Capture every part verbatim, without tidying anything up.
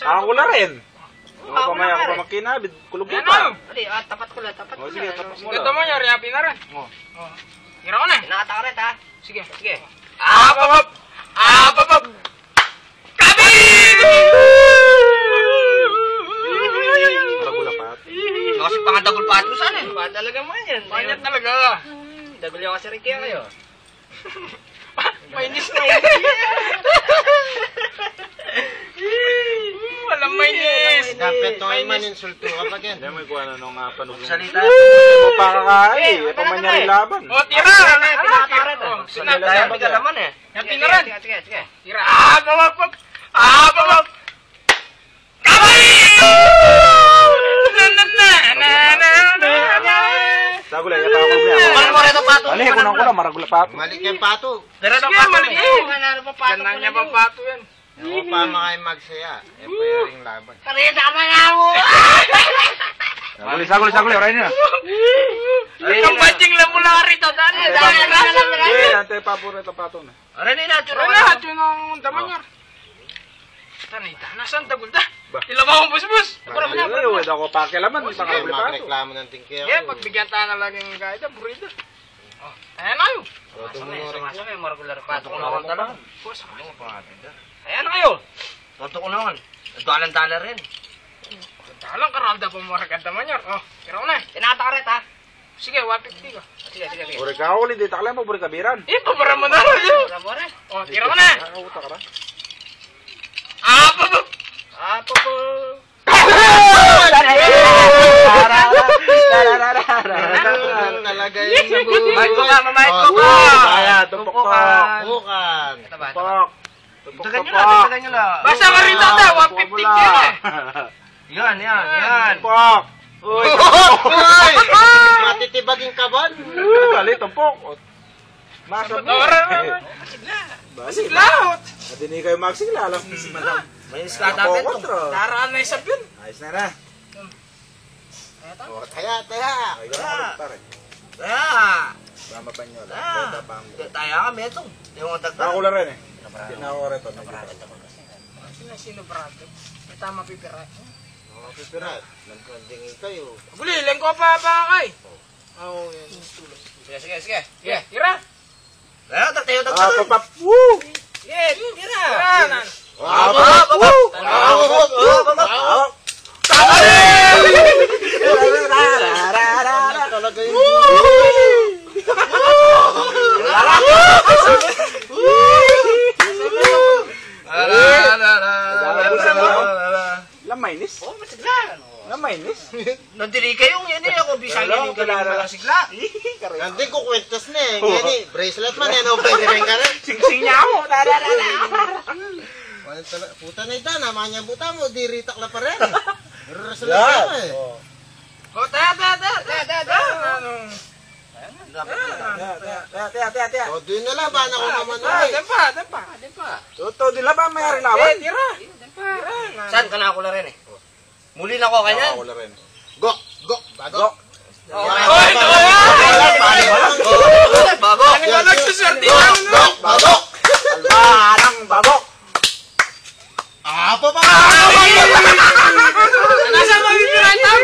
Ako na rin. Ako pa maya, ako pa makinabid. Kulog Yan pa. na. Hindi, ah, tapat ko lang, tapat ko O lang. sige, tapat mo Ganda lang. mo niya, rehapi na rin. O. Tira ko na. Pinakata ka rin, ha? Sige. Sige. Ah, papap! Ah, papap! Kabi! Para gulapat. Kasi pangadagol pa ito saan eh. Ba talaga mo yan. Panyat talaga. Dagol yung kasi rin kaya kayo. Mainis na yun. Walang mainis. Dapat to ay maninsulto kapag yan. Hindi mo ikuha na nung panugong. Salita. Hindi mo pa kakay. Eh, Ito man niya rin laban. O, tira! Pinakata ka rin, ha? Sinata Tayo yan. biga naman eh. Yan, pinaran. Sige, sige, sige. Tira. Ah, papap! Ah, papap! Kamay! Na, na, na, na, na, na, na. Dagulay, yata ako niya. Kumain mo rin ang pato. Ali, kunang kulang, maragula pa. Malik yung pato. Pero Sige, ang pato mali. eh. Ano pa pato Yan na niya papato yan. Ako pa makay magsaya. E pa yung laban. Karita ka man ako. Saguli, saguli, saguli. Oray na. Ang badjing lang mula rito. Dali, dali, dali, dali. Hindi, antay pa po rin ito pato na. Aray na, Tira lahat yun ang daman niya. Tanita, nasaan tagulda? Ilaw akong busbus. Ay, huwag ako pakialaman. Baka Kaya huli pa ito. magreklamo ng tingkero. Yeah, pagbigyan tayo na lang yung guide, burrito. Ayan na yun. Roto mo Sumasama, rin. sumasama yung regular pato ko naman talaga. Ayan na kayo. Roto ko naman. Dalan-dalan rin. Dalang karalda po mga kaganda niya. Oh, tira ko na. Pinata ka rin, ha? Sige, one fifty ka. Sige, sige, sige. Buri ka ulit, di takala mo, buri ka biran. Eh, pabara mo na yun. Bora, bora. Oh, tira ko na. Nakakauta ka ba? Ah, pabab. Ah, popo. Talaga yung nabuhay. Mahit ko ka, mamahit ko ka. Kaya, tumpok ko. Bukan. Ito ba? Tumpok. Tumpok Tagan ko nyo lang, tagan nyo lang. Basta ka rin tata, one fifty ka eh. Yan, yan, yan. Tumpok. Uy, Uy! Matitibaging kabon. Bali, tumpok. Masad mo. Masiglaot. At hindi kayo magsigla, alam ni si madam. May iskata rin to. Daraan na isab yun. Ayos na na. O, Taya, taya. Ay, gano'n pa rin. Ah, Bama pa nyo. ah. Bata pa ang... Tayo kami ito. Yung mga dagdag. Ako lang rin eh. Ako rin ito. Sino sino brato? May tama pipira. O, pipirat. Nagkandingin kayo. Buli, lengko pa pa kay. Oo, yan. Sige, sige, sige. Sige, tira. Tayo, tayo, Ah, tayo. papap. Woo! Sige, tira. Tira. nan. Ah, Baba, baba. Baba, baba. ah. Talaga yung... Lam mainis? Oh, masigla. Lam mainis? Nandili kayong yan eh. Ako bisaya Hello, yung galing kilala. mga sigla. Hindi ko kwentas na eh. Yan eh. Bracelet man yan. O, pwede rin ka rin. Sing-sing niya ako. Wala tala- Puta na ito. Naman niya buta mo. Di ritak na pa rin. Rasalat Yan. ka eh. Oh, taya, taya, taya. Taya, taya, taya. Ano? Tiya, tiya, tiya, tiya. O, doon na lang. Paano ko naman Ah, ulit? dempa, dempa. Dempa. Tuto, di lang ba mayari Eh, lawan? tira. Dempa. Tira. Saan ka na ako na rin eh? Muli na ako kanyan. Ako lang rin. Gok! Gok! Bago! Go. Oy, Bago. Ano ba nagsuswerte? Gok! Gok! Bago! Albarang babok. Ah, pa pa! Nasa mga pipiratan?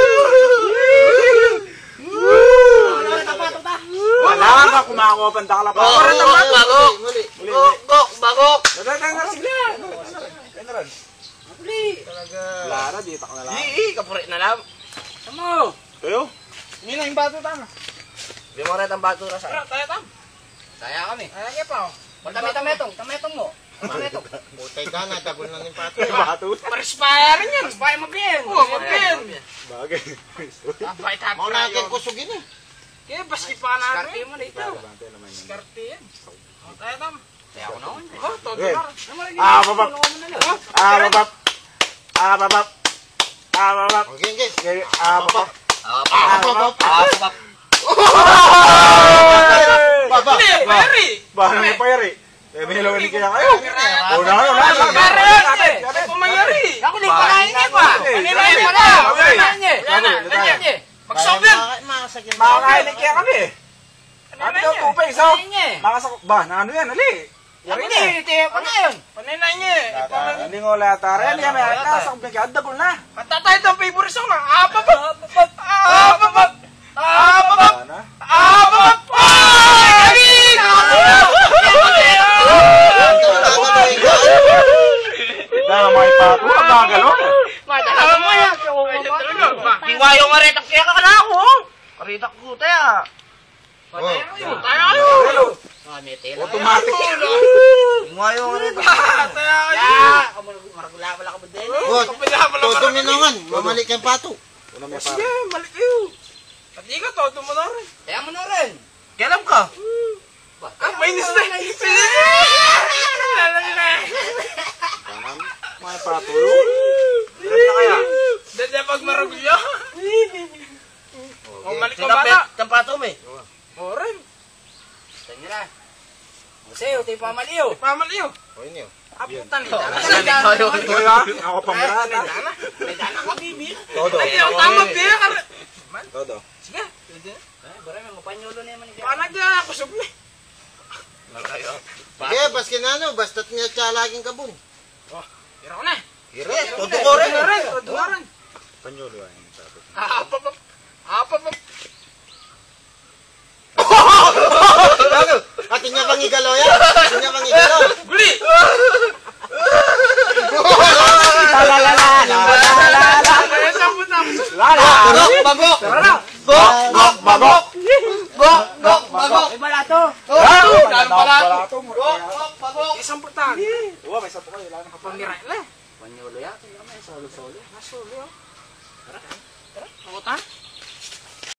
Wala ka kumakawa pandakla pa. Oh, Parang naman, bago. Muli. Gok, gok, bago. Nagaganga sigla. Kaya na rin. Talaga. Lara, di tak na lang. Ii, kapurit na lang. Ano? Kayo? Hindi na yung bato tama. Di mo rin ang bato na Tira, sa. taya tam. Saya kami. Ay, kaya pa. Tametong, tametong mo. Tametong. Putay ka na. Dagol na ng pato. Bato. Paris-fire yan. Paris mo bien. Oo, mapin. Bagay. Abay, tap. Mau natin kusugin eh. Kaya, baski pa natin. Skarte mo dito. Bante naman yan. Skarte yan. Oh, taya tam. Saya ako na ako. Oh, todo Okay. na. Ah, babap. Ah, babap. Ah, babap. Ah, babap. Okay, okay. Okay, ah, babap. Ah, babak. Ah, babak. Baba! Hindi, Mary. Bahan ng payari. Eh, may hilawan din kaya kayo. O, na, na, na. Mary. Ako pumayari. Ako di pa kain niya pa. Kanina yun pa na. Wala na niya. Wala na. Wala na. Wala niya. Mag-solve yan. Makakain din kaya kami. Ano daw tupay, so? Kain niya. Makasak... Ba, na ano yan, ali. Hindi, hindi pa na yun. Panay na niya eh. Ipaman- Hindi ko wala tara. Hindi kami ata. Sa kumpiyan. Dagol na. Matatay itong favorite song na. Apapap! Apapap! Apapap! Sana. Apapap! Ay! Gagawin ka. Dahil mga ipato. Ang gagalo. Madala mo yan. Hiwayo nga rin. Kaya ka na ako. Karita ko tayo. Patay na kayo. Tayo kayo. Ah, may tela. Automatic. Ngayo nga rin. Tayo kayo. Maragula wala ka ba din? Boss, todo minangan. Mamalik yung pato. Una may Sige, para. balik kayo. Pati ka, todo mo na rin. Kaya mo na rin. Kailan ka? Ah, mainis na. Lalaki na. Kanan. Mga ipato. Ilan na kaya? Dada pag maragulyo. O, balik ko bata. Tampato mo eh. O, rin. Tanya na. Kasi, uti pa maliw. Pamaliw. O, yun yun. Aputan ni Dana. Kuya, ako pamirata. Dana. May dana ka, bibi. Todo. Ay, ang tama biya ka rin. Todo. Sige. Ay, bara may mapanyulo na naman. Paano dyan ako subli? Sige, baskin na ano. Basta't niya siya laging kabun. Tira ko na. Hira, todo ko rin. Tira rin. Todo ko rin. Panyolo yan. Sabi. Apapap. Apapap. Atin niya pang igalaw yan. Atin niya pang igalaw. Guli! Kaya sambut na ako. Lala! Bagok, bagok. Tara na! Gok, gok, bagok. Gok, gok, bagok. May balato. Ah! Dahil pala ito. Gok, gok, bagok. Kaya samputan. Oo, may sapo kayo. Wala na kapag. Pamira na. Panyulo yan. Solo-solo. Nasulo.